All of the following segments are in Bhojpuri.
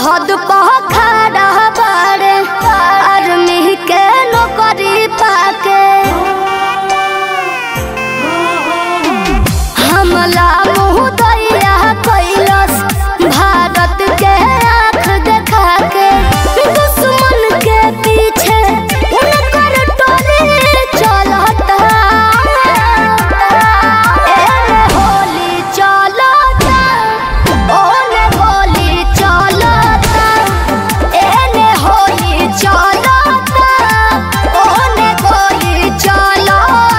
सहद पखड़ा बाड़े आर्मी के नौकरी पाके हमला मुँह दैया कैलस भारत के आँख देखा के दुश्मन के पीछे उनकर टोली चलता एने होली चलता ओने गोली चलता एने होली चलता ओने गोली चलता।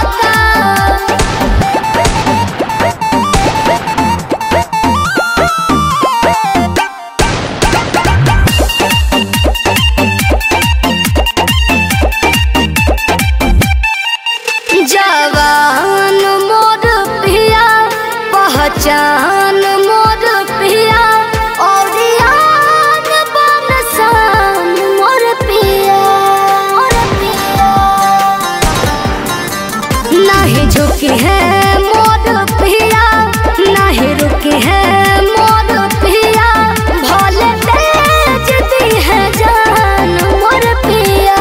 जवान मोर पिया पहचान मोर पिया और यान बनसान मोर पिया नहीं झुकी है मोर पिया नहीं रुकी है मोर पिया भले तेज दी है जान मोर पिया।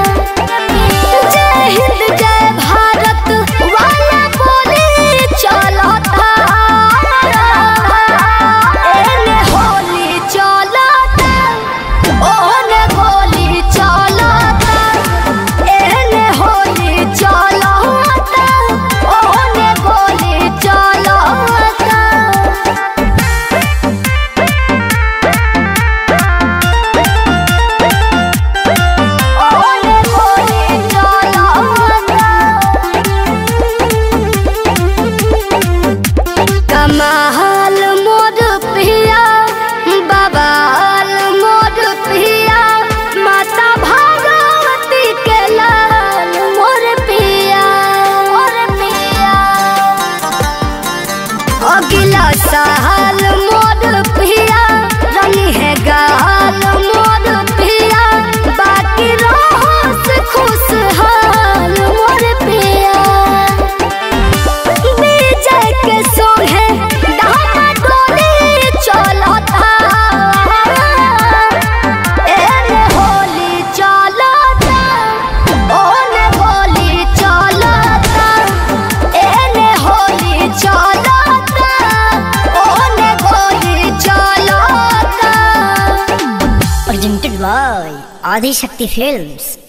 जय हिंद जय भारत वाला बोली चलता एने होली चलता ओने गोली चलता एने होली चलता ओने गोली चलता ओने गोली चलता। कमाल मोर पिया बवाल मोर पिया माता भगवती के लाल मोर पिया अगला साल मोर पिया रंगी है गाल मोर पिया बाकी रहो से खुशहाल मोर पिया। विजय के संगे डाका डोली चलता एने होली चलता ओने गोली चलता एने होली चलता ओने गोली चलता। Presented by Adi Shakti Films।